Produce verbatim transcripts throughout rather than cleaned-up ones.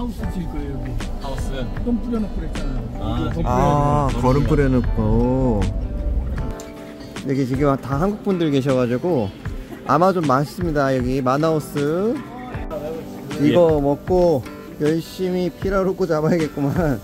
하우스 질 거예요, 여기. 하우스. 똥 뿌려놓고 그랬잖아요. 아, 아, 거름 뿌려놓고. 여기 지금 다 한국 분들 계셔가지고 아마 좀 맛있습니다. 여기 마나우스. 이거 먹고 열심히 피라루코 잡아야겠구만.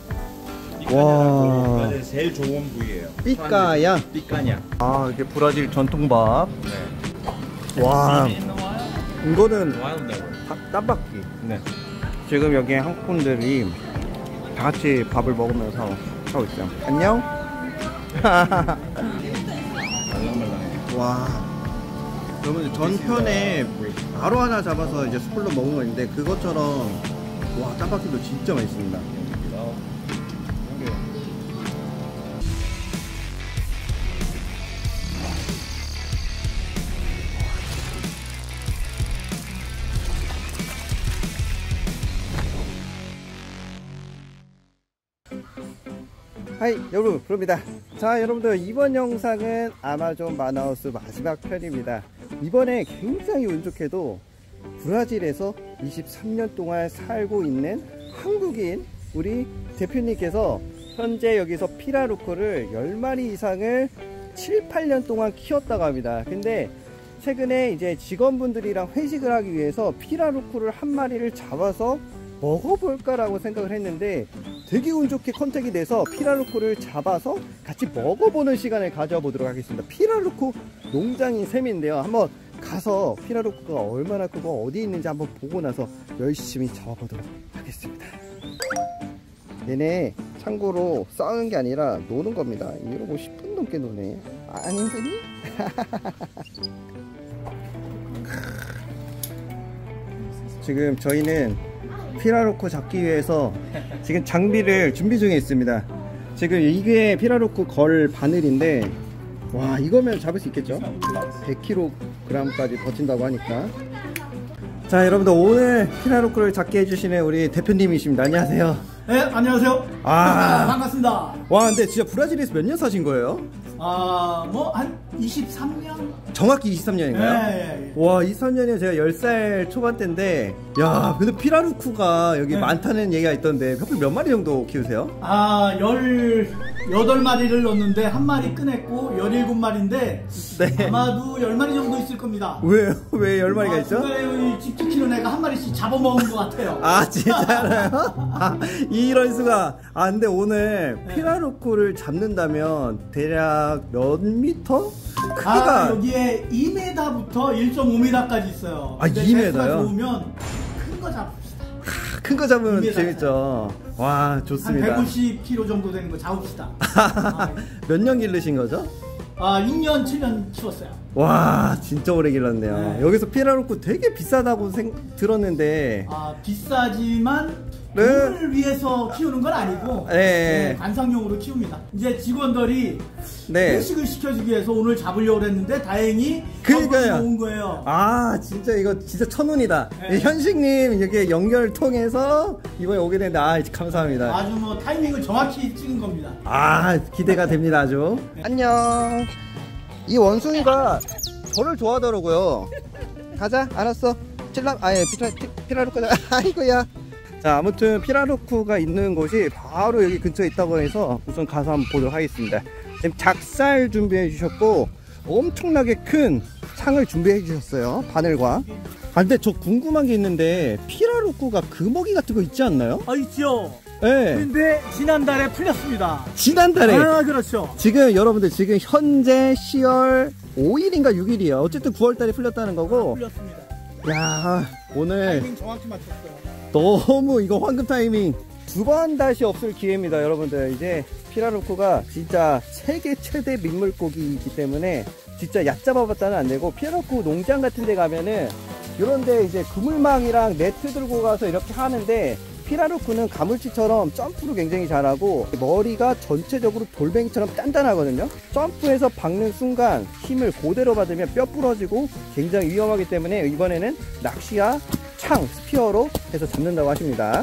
와, 제일 좋은 부위예요. 삐까야. 삐까냐. 아, 이렇게 브라질 전통밥. 네. 와, 이거는 와일드. 땀박기. 네. 지금 여기 한국 분들이 다 같이 밥을 먹으면서 하고 있어요. 안녕. 와, 여러분 전편에 바로 하나 잡아서 이제 숯불로 먹은 거 있는데 그것처럼 와, 짬밥기도 진짜 맛있습니다. 하이 여러분, 부릅니다. 자, 여러분들 이번 영상은 아마존 마나우스 마지막 편입니다. 이번에 굉장히 운 좋게도 브라질에서 이십삼 년 동안 살고 있는 한국인 우리 대표님께서 현재 여기서 피라루코를 열 마리 이상을 칠, 팔 년 동안 키웠다고 합니다. 근데 최근에 이제 직원분들이랑 회식을 하기 위해서 피라루코를 한 마리를 잡아서 먹어볼까 라고 생각을 했는데 되게 운 좋게 컨택이 돼서 피라루코를 잡아서 같이 먹어보는 시간을 가져보도록 하겠습니다. 피라루코 농장인 셈인데요, 한번 가서 피라루코가 얼마나 크고 어디 있는지 한번 보고 나서 열심히 잡아보도록 하겠습니다. 얘네 참고로 싸우는 게 아니라 노는 겁니다. 이거 뭐 십 분 넘게 노네. 안 힘드니? 지금 저희는 피라루코 잡기 위해서 지금 장비를 준비 중에 있습니다. 지금 이게 피라루코 걸 바늘인데 와, 이거면 잡을 수 있겠죠? 백 킬로그램까지 버틴다고 하니까. 자, 여러분들 오늘 피라루코를 잡게 해주시는 우리 대표님이십니다. 안녕하세요. 네, 안녕하세요. 아, 반갑습니다. 와, 근데 진짜 브라질에서 몇 년 사신 거예요? 아, 뭐 한 이십삼 년? 정확히 이십삼 년인가요? 네, 네. 와, 이십삼 년이면 제가 열 살 초반 때인데, 야, 근데 피라루코가 여기 네. 많다는 얘기가 있던데 하필 몇 마리 정도 키우세요? 아, 열여덟 마리를 넣었는데 한 마리 꺼냈고 열일곱 마리인데 네. 아마도 열 마리 정도 있을 겁니다. 왜요? 왜 열 마리가 아, 있죠? 중간에 집 지키는 애가 한 마리씩 잡아먹은 것 같아요. 아, 진짜요? 아, 이런 수가. 아, 근데 오늘 네. 피라루코를 잡는다면 대략 몇 미터? 크기가. 아, 여기에 이 미터부터 일 점 오 미터까지 있어요. 아, 이 미터요? 좋으면 큰 거 잡읍시다. 큰 거 잡으면 이 미터 재밌죠. 와, 한 좋습니다. 백오십 킬로그램 정도 되는 거 잡읍시다. 아, 몇 년 기르신 거죠? 아, 육 년, 칠 년 키웠어요. 와, 진짜 오래 길렀네요. 네. 여기서 피라루코 되게 비싸다고 생, 들었는데. 아, 비싸지만 네. 돈을 위해서 키우는 건 아니고 네. 네, 관상용으로 키웁니다. 이제 직원들이 네. 회식을 시켜주기 위해서 오늘 잡으려고 했는데 다행히 그러니까요. 온 거예요. 아, 진짜 이거 진짜 천운이다. 네. 현식님 이렇게 연결 통해서 이번에 오게 됐는데 아, 감사합니다. 아주 뭐 타이밍을 정확히 찍은 겁니다. 아, 기대가 됩니다. 아주. 안녕. 이 원숭이가 저를 좋아하더라고요. 가자. 알았어. 칠라 아예 피라 피라루코다. 아이고야. 자, 아무튼 피라루코가 있는 곳이 바로 여기 근처에 있다고 해서 우선 가서 한번 보도록 하겠습니다. 지금 작살 준비해 주셨고 엄청나게 큰 창을 준비해 주셨어요. 바늘과. 아, 근데 저 궁금한 게 있는데 피라루코가 금어기 같은 거 있지 않나요? 아, 있죠. 네. 근데 지난달에 풀렸습니다. 지난달에. 아, 그렇죠. 지금 여러분들 지금 현재 시월 오일인가 육일이에요. 어쨌든 구월 달에 풀렸다는 거고. 풀렸습니다. 야, 오늘 타이밍 정확히 맞췄어요. 너무 이거 황금 타이밍. 두 번 다시 없을 기회입니다. 여러분들 이제 피라루코가 진짜 세계 최대 민물고기이기 때문에 진짜 얕잡아봤다는 안 되고, 피라루코 농장 같은 데 가면은 이런데 이제 그물망이랑 네트 들고 가서 이렇게 하는데, 피라루코는 가물치처럼 점프를 굉장히 잘하고 머리가 전체적으로 돌멩이처럼 단단하거든요. 점프해서 박는 순간 힘을 그대로 받으면 뼈 부러지고 굉장히 위험하기 때문에 이번에는 낚시와 창, 스피어로 해서 잡는다고 하십니다.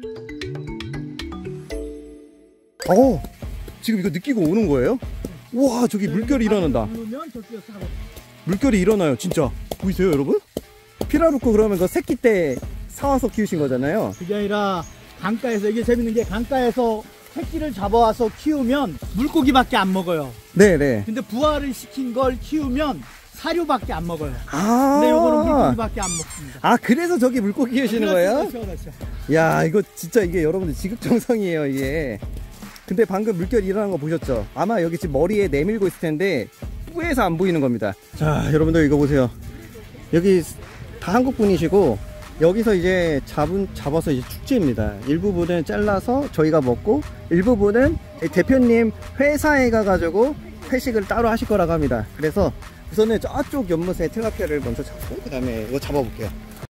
어, 지금 이거 느끼고 오는 거예요? 우와, 저기 물결이 일어난다. 물결이 일어나요. 진짜 보이세요 여러분? 피라루코 그러면 그 새끼 때 사와서 키우신 거잖아요. 그게 아니라 강가에서, 이게 재밌는 게 강가에서 새끼를 잡아와서 키우면 물고기밖에 안 먹어요. 네네. 근데 부화를 시킨 걸 키우면 사료밖에 안 먹어요. 아. 근데 요거는 물고기밖에 안 먹습니다. 아, 그래서 저기 물고기 키우시는 거예요? 그렇죠, 그렇죠. 야, 이거 진짜 이게 여러분들 지극정성이에요, 이게. 근데 방금 물결 일어난 거 보셨죠? 아마 여기 지금 머리에 내밀고 있을 텐데 뿌에서 안 보이는 겁니다. 자, 여러분들 이거 보세요. 여기 다 한국 분이시고 여기서 이제 잡은, 잡아서 이제 축제입니다. 일부분은 잘라서 저희가 먹고 일부분은 대표님 회사에 가가지고 회식을 따로 하실 거라고 합니다. 그래서 우선은 저쪽 연못에 틸라피아를 먼저 잡고 그 다음에 이거 잡아볼게요.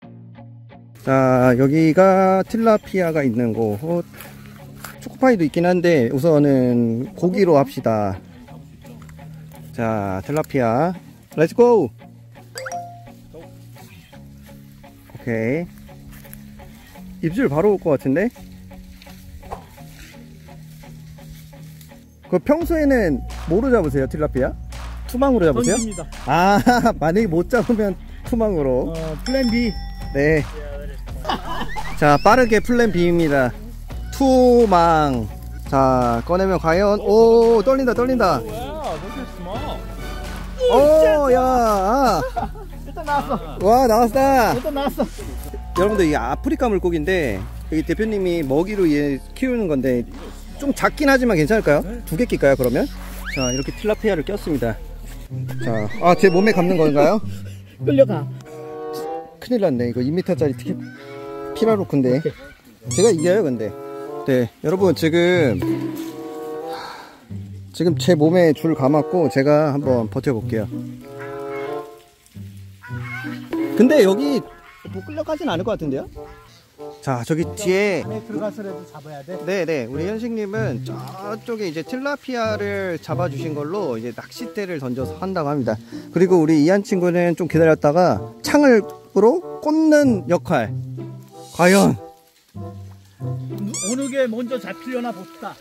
자, 여기가 틸라피아가 있는 곳. 초코파이도 있긴 한데 우선은 고기로 합시다. 자, 틸라피아 렛츠고. 오케이. 입질 바로 올 것 같은데. 그 평소에는 뭐로 잡으세요, 틸라피아? 투망으로 잡으세요? 던집니다. 아, 만약에 못 잡으면 투망으로. 어, 플랜 B. 네. 자, 빠르게 플랜 B입니다. 투망. 자, 꺼내면 과연. 오, 떨린다, 떨린다. 오, 야. 일단 나왔어. 와, 나왔다. 일단 나왔어. 여러분들, 이 아프리카 물고기인데 여기 대표님이 먹이로 얘 키우는 건데 좀 작긴 하지만 괜찮을까요? 두 개 낄까요, 그러면? 자, 이렇게 틸라피아를 꼈습니다. 자, 아, 제 몸에 감는 건가요? 끌려가. 큰일 났네. 이거 이 미터짜리 특히 피라로크인데 제가 이겨요. 근데 네, 여러분 지금 지금 제 몸에 줄 감았고 제가 한번 버텨볼게요. 근데 여기 뭐 끌려가진 않을 것 같은데요? 자, 저기 뒤에 안에 들어가서라도 잡아야 돼. 네네, 우리 현식님은 저쪽에 이제 틸라피아를 잡아주신 걸로 이제 낚싯대를 던져서 한다고 합니다. 그리고 우리 이한 친구는 좀 기다렸다가 창을로 꽂는 역할. 과연 어느 게 먼저 잡히려나 봅시다.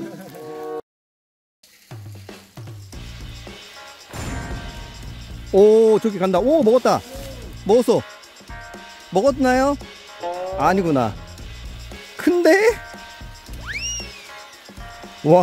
오, 저기 간다. 오, 먹었다. 먹었어. 먹었나요? 아니구나. 큰데? 와.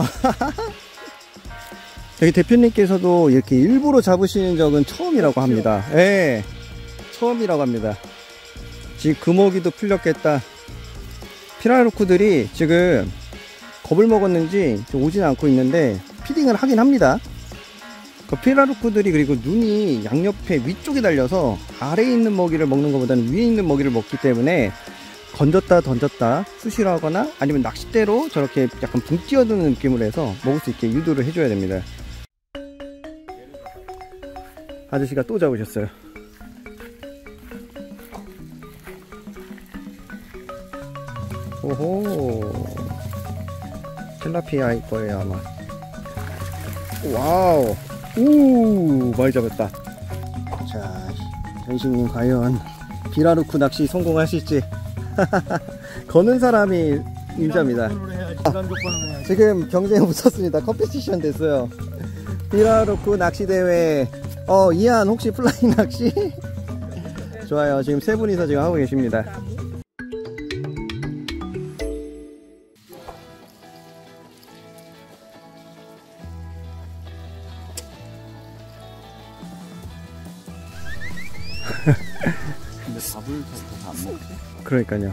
여기 대표님께서도 이렇게 일부러 잡으시는 적은 처음이라고 합니다. 예. 네, 처음이라고 합니다. 지금 금어기도 풀렸겠다. 피라루크들이 지금 겁을 먹었는지 오진 않고 있는데 피딩을 하긴 합니다. 그 피라루크들이 그리고 눈이 양옆에 위쪽에 달려서 아래에 있는 먹이를 먹는 것보다는 위에 있는 먹이를 먹기 때문에 건졌다 던졌다 수시로 하거나 아니면 낚싯대로 저렇게 약간 붕 뛰어드는 느낌으로 해서 먹을 수 있게 유도를 해줘야 됩니다. 아저씨가 또 잡으셨어요. 오호, 틸라피아일 거예요 아마. 와우, 우, 많이 잡았다. 자, 현식님 과연 피라루크 낚시 성공하실지. 거는 사람이 임자입니다. 아, 지금 경쟁에 붙었습니다. 컴피티션 됐어요. 피라루크 낚시 대회. 어, 이한 혹시 플라잉 낚시? 좋아요. 지금 세 분이서 지금 하고 계십니다. 근데 밥을 잘 안 먹지? 그러니까요.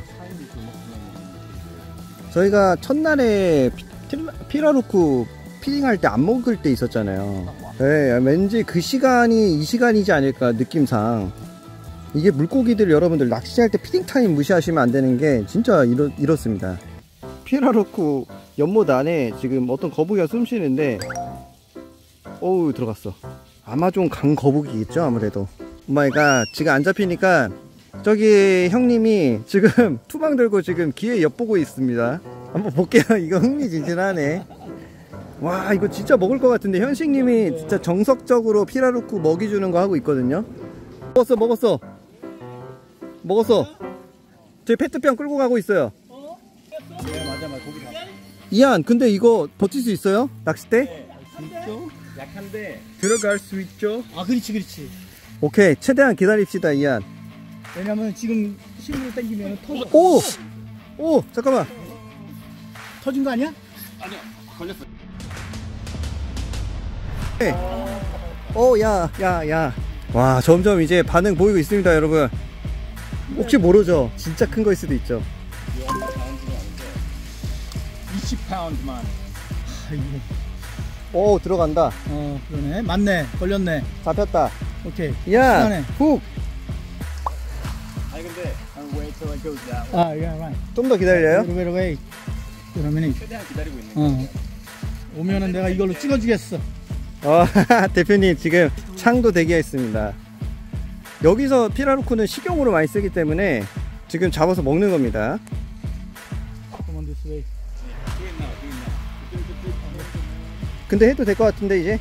저희가 첫날에 피, 피라루크 피딩할 때 안 먹을 때 있었잖아요. 네, 왠지 그 시간이 이 시간이지 않을까 느낌상. 이게 물고기들 여러분들 낚시할 때 피딩 타임 무시하시면 안 되는 게 진짜 이렇, 이렇습니다. 피라루크 연못 안에 지금 어떤 거북이가 숨 쉬는데 어우, 들어갔어. 아마존 강 거북이겠죠 아무래도. 오마이갓, 지금 안 잡히니까 저기 형님이 지금 투방 들고 지금 기회 엿보고 있습니다. 한번 볼게요. 이거 흥미진진하네. 와, 이거 진짜 먹을 것 같은데 현식님이 진짜 정석적으로 피라루크 먹이 주는 거 하고 있거든요. 먹었어 먹었어 먹었어. 저희 페트병 끌고 가고 있어요. 네, 맞아, 맞아. 고기 잡아. 이한, 근데 이거 버틸 수 있어요? 낚싯대? 있죠? 약한데 들어갈 수 있죠? 아, 그렇지, 그렇지. 오케이, 최대한 기다립시다 이한. 왜냐면 지금 힘을 당기면 터져. 오! 오! 잠깐만. 터진 거 아니야? 아니요, 걸렸어. 오, 야, 야, 야. 와, 점점 이제 반응 보이고 있습니다, 여러분. 혹시 모르죠? 진짜 큰 거일 수도 있죠. 이십 파운드만. 오, 들어간다. 어, 그러네. 맞네. 걸렸네. 잡혔다. 오케이. 야, 시간에. 훅. 아니 근데 I'll wait till it goes that way. 아, yeah, right. 좀 더 기다려요. Wait, wait, wait. 그러면 최대한 기다리고 있는 어. 거예요. 오면은 내가 이걸로 찍어주겠어. 어, 대표님 지금 창도 대기했습니다. 여기서 피라루코는 식용으로 많이 쓰기 때문에 지금 잡아서 먹는 겁니다. Come on this way. Do it now, do it now. 근데 해도 될 것 같은데 이제.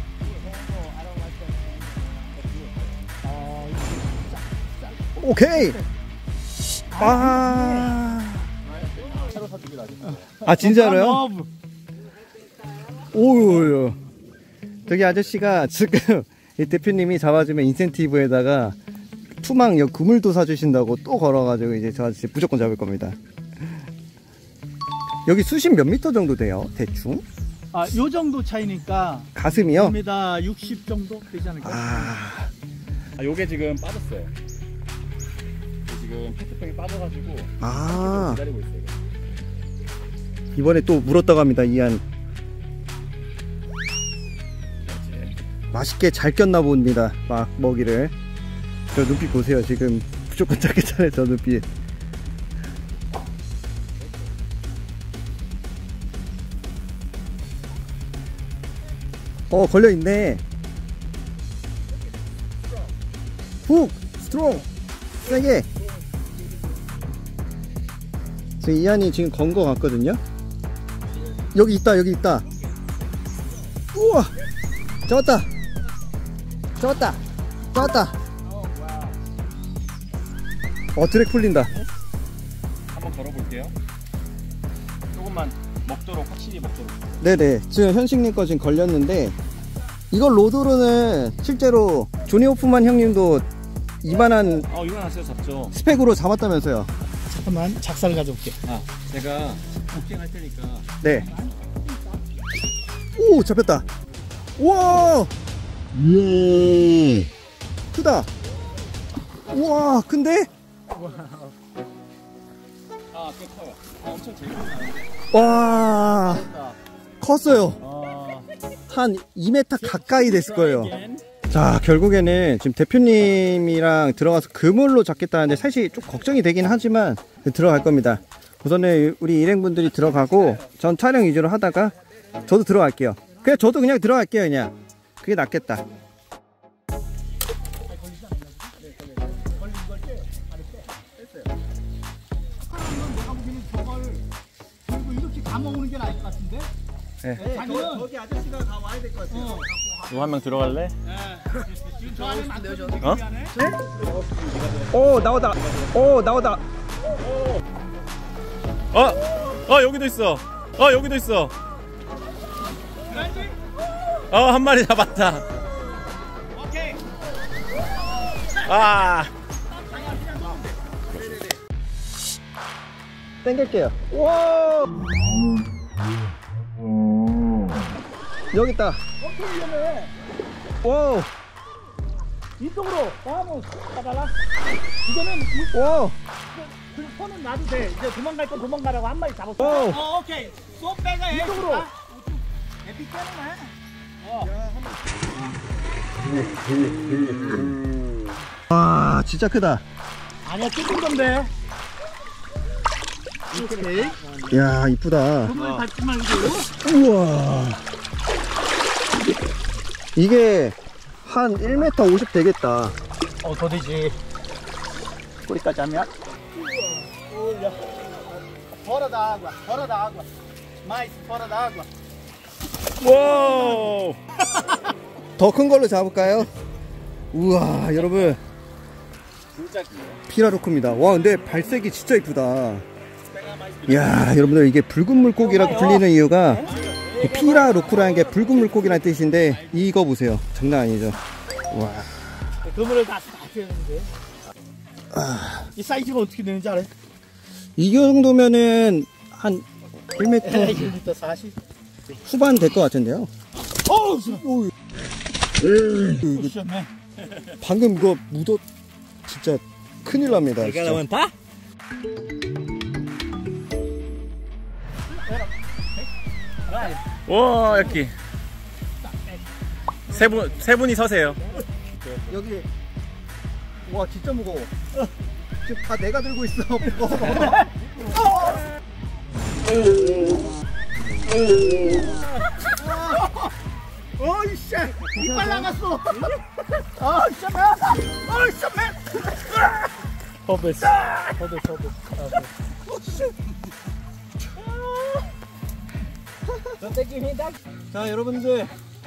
어, 오케이. 아, 차로 사주기로 하죠. 아 진짜로요? 오, 저기 아저씨가 지금 이 대표님이 잡아주면 인센티브에다가 투망 여 그물도 사주신다고 또 걸어가지고 이제 저 아저씨 무조건 잡을 겁니다. 여기 수심 몇 미터 정도 돼요? 대충? 아, 요 정도 차이니까 가슴이요? 일 미터 육십 정도 되지 않을까? 아, 아, 요게 지금 빠졌어요. 지금 페트병이 빠져가지고 아, 기다리고 있어요. 이번에 또 물었다고 합니다. 이안 맛있게 잘 꼈나 봅니다. 막 먹이를. 저 눈빛 보세요. 지금 무조건 잡겠잖아요. 저 눈빛. 어, 걸려있네. 훅! 스트롱! 세게! 지금 이한이 지금 건 거 같거든요? 여기 있다, 여기 있다. 우와! 잡았다! 잡았다! 잡았다! 어, 드랙 풀린다. 한번 걸어볼게요. 조금만 먹도록, 확실히 먹도록. 네네. 지금 현식님 거 지금 걸렸는데, 이거 로드로는 실제로 조니 호프만 형님도 이만한 어, 이거 하나 잡죠. 스펙으로 잡았다면서요? 잠깐만, 작살 가져올게. 아, 제가 복싱 할 테니까. 네. 오, 잡혔다. 우와! 예. 크다. 우와, 근데? 아, 꽤 커요. 아, 엄청 재밌어요. 와, 컸어요. 아, 한 이 미터 가까이 됐을 거예요. 자, 결국에는 지금 대표님이랑 들어가서 그물로 잡겠다는데 사실 좀 걱정이 되긴 하지만 들어갈 겁니다. 우선은 우리 일행분들이 들어가고 전 촬영 위주로 하다가 저도 들어갈게요. 그냥 저도 그냥 들어갈게요. 그냥 그게 낫겠다. 이렇게 감아오는 게 나을 것 같은데? 네. 자기는 저기 아저씨가 다 와야 될 것 같아요. 너 한 명 들어갈래? 지금 저 안에 만들어줘. 어? 오, 나오다. 오, 나오다. 어! 어, 여기도 있어. 어, 여기도 있어. 어, 한 마리 잡았다. 오케이. 아! 당길게요. 와! 여기 있다. 엄청 위험해. 와! 이쪽으로 나무 가달라. 이거는 이- 와! 그 손은 놔도 돼. 이제 도망갈 건 도망가라고 한 마리 잡았어. 오! 어, 오케이. 쏙 빼가 해. 이쪽으로. 에피 깨는 어. 와, 진짜 크다. 아니야, 뜯은 건데. 오케이. 야, 이쁘다. 그물 밟지 말고. 우와. 이게 한 일 미터 오십 되겠다. 어, 더 되지. 꼬리까지 하면. 올려. Fora da água, fora da água. Mais fora da água. 와우! 더 큰 걸로 잡을까요? 우와, 여러분. 진짜 크네요. 피라루코입니다. 와, 근데 발색이 진짜 이쁘다. 이야, 여러분들 이게 붉은 물고기라고 불리는 이유가 이 피라루코라는 게 붉은 물고기라는 뜻인데 이거 보세요. 장난 아니죠. 와. 그물을 다 닫혔는데. 이 사이즈가 어떻게 되는지 알아요? 이 정도면은 한 일 미터 일 미터 사십. 후반 될 것 같은데요. 어우, 그, 셨네. 방금 그거 묻어 진짜 큰일 납니다. 내가 나면 다? 와 여기 세 분 세 분이 서세요. 여기 와 진짜 무거워. 지금 다 내가 들고 있어. 무거워. 어이씨, 이빨 나갔어. 아, 씨, 아, 씨, 허브스 허브스 허브스. 자 여러분들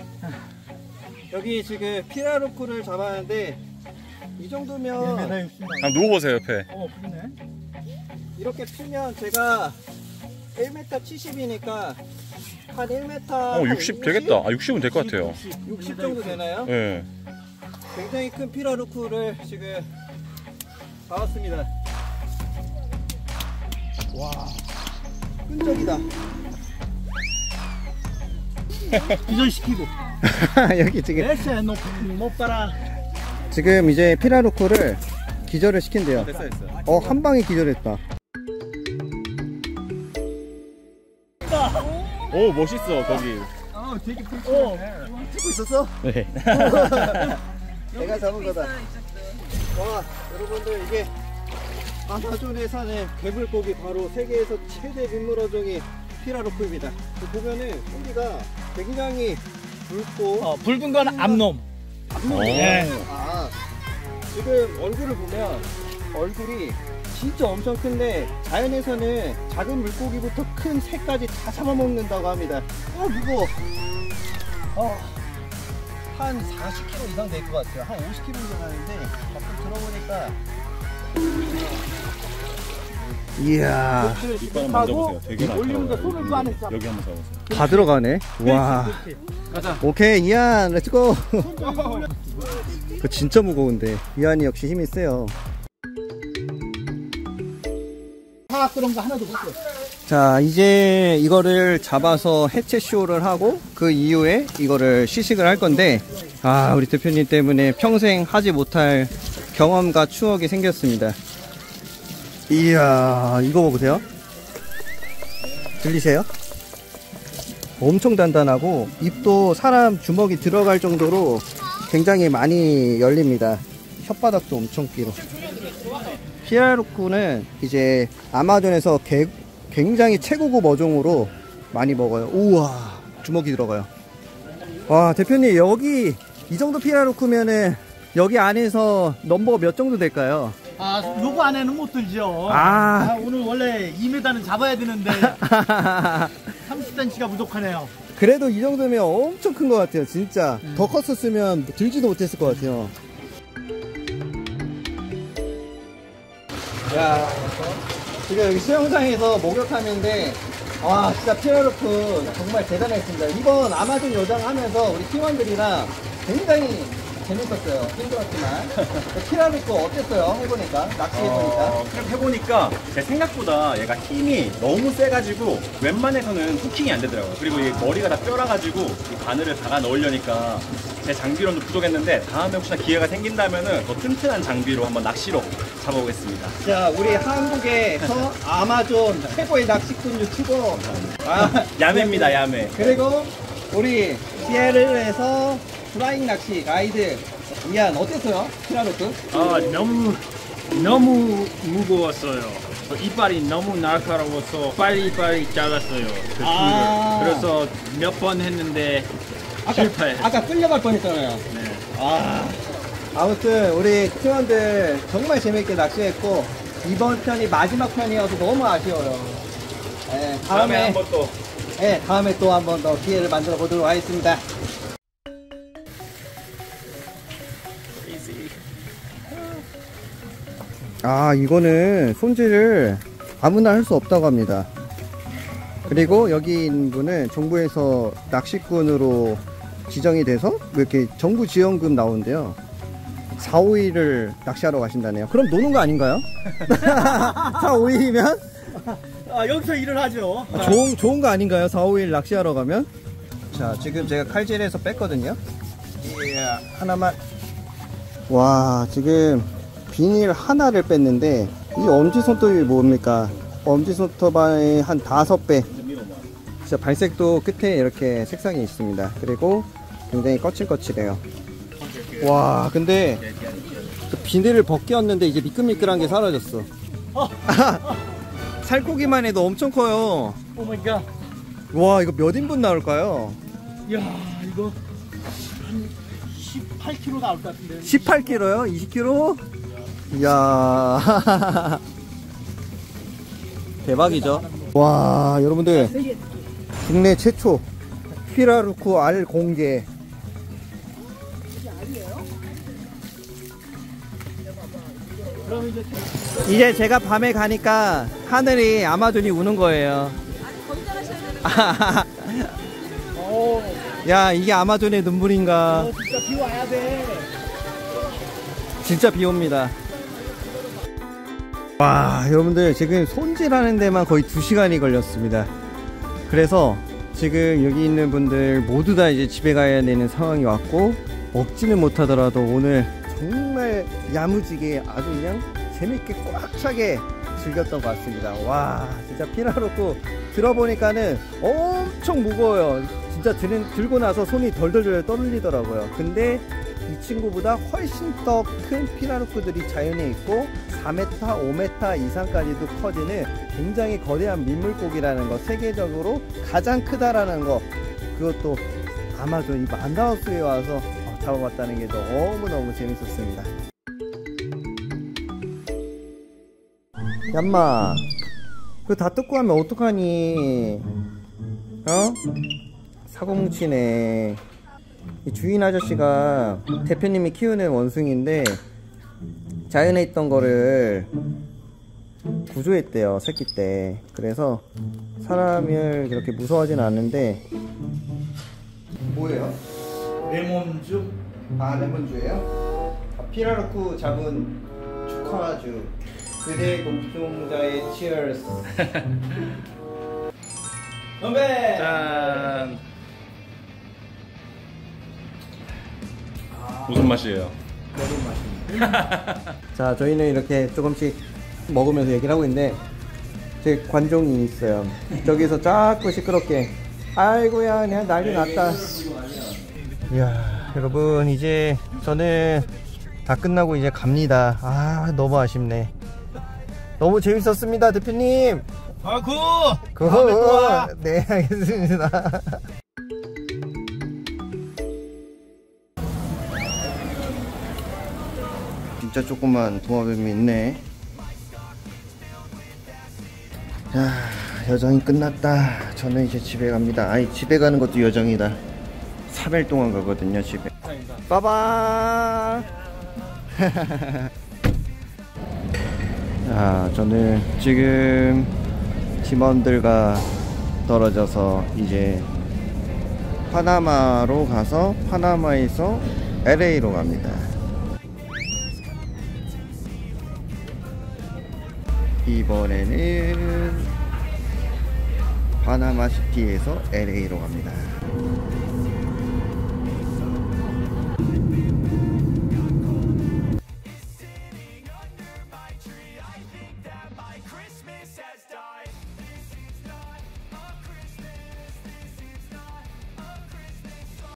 여기 지금 피라루크를 잡았는데 이 정도면 한번 누워보세요 옆에. 어, 그러네. 이렇게 피면 제가 일 미터 칠십이니까 한 일 미터 어 육십 되겠다. 아 육십은 될 것 같아요. 육십 정도 되나요? 예. 굉장히 큰 피라루크를 지금 잡았습니다. 와 끈적이다. 기절시키고. 여기 지금 에세, 너, 못 따라. 지금 이제 피라루크를 기절을 시킨대요. 됐어 됐어. 어, 한 방에 기절했다. 오 멋있어 거기. 어, 되게 어, 찍고 있었어? 네. 내가 잡은 거다. 와, 여러분들 이게 아마존에 사는 개물고기 바로 세계에서 최대 민물어종이 피라루크입니다. 보면은 소리가 굉장히 붉고 어, 붉은 건 암놈. 예. 아, 지금 얼굴을 보면 얼굴이 진짜 엄청 큰데 자연에서는 작은 물고기부터 큰 새까지 다 잡아먹는다고 합니다. 어 무거워. 어, 한 사십 킬로그램 이상 될 것 같아요. 한 오십 킬로그램 이상 하는데 막상 들어보니까 이야 이빨 만져보세요. 되게 올리는 거 손을 또 안 했어. 여기 한번 잡아보세요. 다 들어가네. 와. 가자. 오케이 이안 렛츠고. 그 진짜 무거운데 이안이 역시 힘이 세요. 화학 그런 거 하나도 못 써. 자 이제 이거를 잡아서 해체 쇼를 하고 그 이후에 이거를 시식을 할 건데 아 우리 대표님 때문에 평생 하지 못할 경험과 추억이 생겼습니다. 이야 이거 보세요. 들리세요? 엄청 단단하고 입도 사람 주먹이 들어갈 정도로 굉장히 많이 열립니다. 혓바닥도 엄청 길어. 피라루크는 이제 아마존에서 개, 굉장히 최고급 어종으로 많이 먹어요. 우와 주먹이 들어가요. 와 대표님 여기 이 정도 피라루크면은 여기 안에서 넘버 몇 정도 될까요? 아, 요거 안에는 못 들죠. 아. 아, 오늘 원래 이 미터는 잡아야 되는데 삼십 센티미터가 부족하네요. 그래도 이 정도면 엄청 큰 것 같아요. 진짜 음. 더 컸었으면 들지도 못했을 것 같아요. 야 지금 여기 수영장에서 목욕하는데 와 진짜 피라루크 정말 대단했습니다. 이번 아마존 요정 하면서 우리 팀원들이랑 굉장히 재밌었어요. 힘들었지만 피라루크 어땠어요? 해보니까 낚시해보니까 어, 그럼 해보니까 제 생각보다 얘가 힘이 너무 세가지고 웬만해서는 후킹이 안 되더라고요. 그리고 이 머리가 다 뼈라가지고 이 바늘을 박아 넣으려니까 제 장비로는 부족했는데 다음에 혹시나 기회가 생긴다면은 더 튼튼한 장비로 한번 낚시로 잡아보겠습니다. 자 우리 한국에서 아마존 최고의 낚시꾼 유튜버 아, 야매입니다 야매. 그리고 우리 시애틀에서 프라잉 낚시 가이드 이안 어땠어요? 피라루크? 아 너무 너무 무거웠어요. 이빨이 너무 날카로워서 빨리빨리 잘랐어요. 그 아. 줄을. 그래서 몇 번 했는데 실패. 아까 끌려갈 뻔했잖아요. 네. 아 아무튼 우리 팀원들 정말 재밌게 낚시했고 이번 편이 마지막 편이어서 너무 아쉬워요. 네, 다음에 다음에 한번 또. 네, 다음에 또 한 번 더 기회를 만들어 보도록 하겠습니다. 아 이거는 손질을 아무나 할 수 없다고 합니다. 그리고 여기 있는 분은 정부에서 낚시꾼으로 지정이 돼서 이렇게 정부 지원금 나오는데요. 사, 오 일을 낚시하러 가신다네요. 그럼 노는 거 아닌가요? 사, 오 일이면? 아, 여기서 일을 하죠. 좋은, 좋은 거 아닌가요? 사, 오 일 낚시하러 가면? 자, 지금 제가 칼질해서 뺐거든요. 예, 하나만. 와, 지금 비닐 하나를 뺐는데, 이 엄지손톱이 뭡니까? 엄지손톱의 한 다섯 배. 진짜 발색도 끝에 이렇게 색상이 있습니다. 그리고 굉장히 거칠거칠해요. 와, 근데 비닐을 벗겼는데 이제 미끌미끌한 게 사라졌어. 어. 살코기만 해도 엄청 커요. 오 마이 갓. 와, 이거 몇 인분 나올까요? 이야, 이거 한 십팔 킬로그램 나올 것 같은데. 십팔 킬로그램요? 이십 킬로그램? 이야. 대박이죠. 와, 여러분들 국내 최초 피라루쿠 알 공개. 그럼 이제 이제 제가 밤에 가니까 하늘이 아마존이 우는 거예요. 오, 야, 이게 아마존의 눈물인가? 어, 진짜 비 와야 돼. 진짜 비 옵니다. 와, 여러분들 지금 손질하는 데만 거의 두 시간이 걸렸습니다. 그래서 지금 여기 있는 분들 모두 다 이제 집에 가야 되는 상황이 왔고, 먹지는 못하더라도 오늘 정말 야무지게 아주 그냥 재밌게 꽉 차게 즐겼던 것 같습니다. 와, 진짜 피라루쿠 들어보니까는 엄청 무거워요. 진짜 드는, 들고 나서 손이 덜덜덜 떨리더라고요. 근데 이 친구보다 훨씬 더 큰 피라루쿠들이 자연에 있고 사 미터, 오 미터 이상까지도 커지는 굉장히 거대한 민물고기라는 거, 세계적으로 가장 크다라는 거, 그것도 아마존 이 만다우스에 와서 잡아봤다는 게 너무너무 재밌었습니다. 얌마, 그거 다 뜯고 하면 어떡하니? 어? 사고뭉치네. 이 주인 아저씨가 대표님이 키우는 원숭이인데 자연에 있던 거를 구조했대요, 새끼 때. 그래서 사람을 그렇게 무서워하진 않는데. 뭐예요? 레몬즙. 아, 레몬주예요? 아, 피라루쿠 잡은 축하주. 그대 공동자의 치얼스. 건배. 짠. 무슨 맛이에요? 자, 저희는 이렇게 조금씩 먹으면서 얘기를 하고 있는데 제 관종이 있어요. 저기서 자꾸 시끄럽게 아이고야 그냥 난리 났다. 이야, 여러분 이제 저는 다 끝나고 이제 갑니다. 아, 너무 아쉽네. 너무 재밌었습니다, 대표님. 아, 굿. 굿. 네, 알겠습니다. 진짜 조그만 도마뱀이 있네. 자, 여정이 끝났다. 저는 이제 집에 갑니다. 아니, 집에 가는 것도 여정이다. 삼 일 동안 가거든요, 집에. 빠바. 자, 저는 지금 팀원들과 떨어져서 이제 파나마로 가서 파나마에서 엘에이로 갑니다. 이번에는 파나마 시티에서 엘에이로 갑니다.